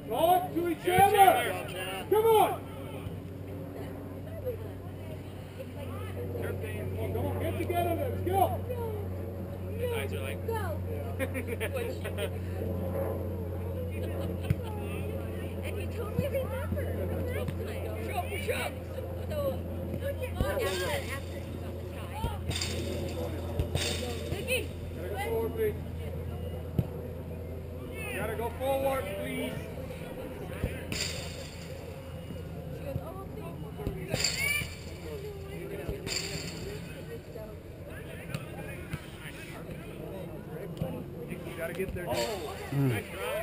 Talk to each other. Come on. Come on, get together. Let's go. The guys are like, And you totally remember the first time. Push up. So, after you got the tie. Nikki. Gotta go forward, please. Gotta go forward, please. You gotta get there. Nice try.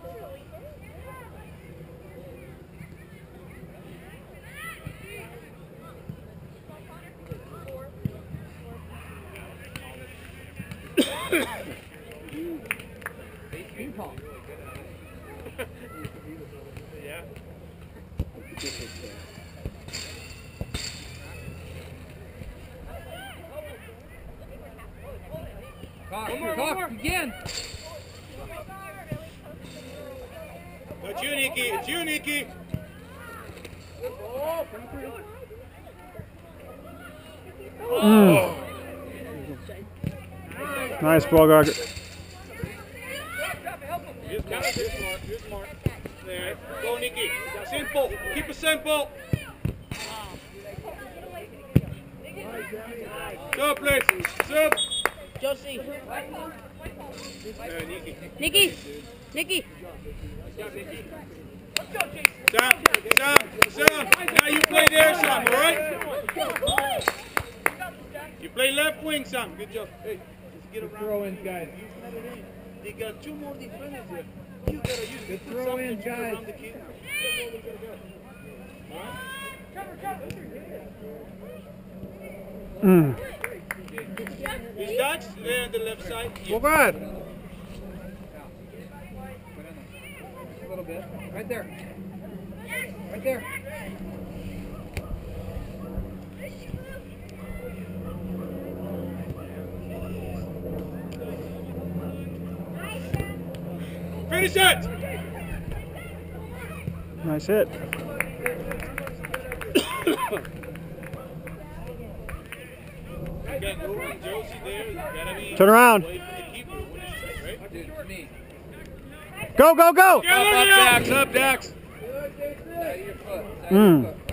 Ping pong. Yeah. Cock, again. It's you, Nikki. It's you, Nikki. Nice, Bogart. You're smart. You're smart. There. Go, Nikki. Simple. Keep it simple. Sub, please. Sub. Josie. Nikki. Nikki. Nikki. Sam. Now you play there, Sam, all right? You play left wing, Sam. Good job. Hey, just get around. Throw-ins, guys. They got two more defenders here. You gotta use Good throw-ins, guys. Is that there on the left side? Bogart. A little bit. Right there. Right there. Finish it! Nice hit. Turn around. Go, go, go! Up, Dax! Side of your foot.